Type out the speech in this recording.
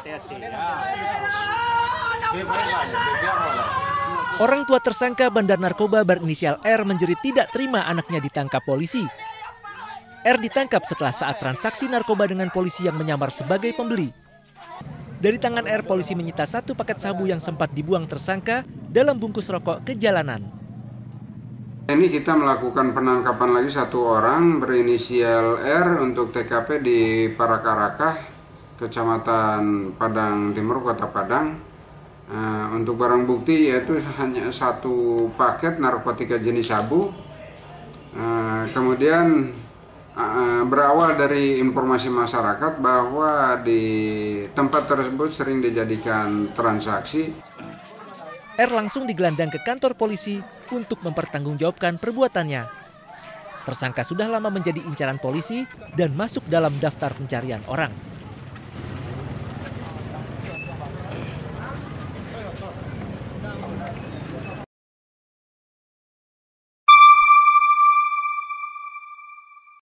Orang tua tersangka bandar narkoba berinisial R menjerit tidak terima anaknya ditangkap polisi. R ditangkap setelah saat transaksi narkoba dengan polisi yang menyamar sebagai pembeli. Dari tangan R, polisi menyita 1 paket sabu yang sempat dibuang tersangka dalam bungkus rokok ke jalanan. Ini kita melakukan penangkapan lagi 1 orang berinisial R untuk TKP di Parakarakah, Kecamatan Padang Timur, Kota Padang. Untuk barang bukti yaitu hanya 1 paket narkotika jenis sabu. Kemudian berawal dari informasi masyarakat bahwa di tempat tersebut sering dijadikan transaksi. R langsung digelandang ke kantor polisi untuk mempertanggungjawabkan perbuatannya. Tersangka sudah lama menjadi incaran polisi dan masuk dalam daftar pencarian orang.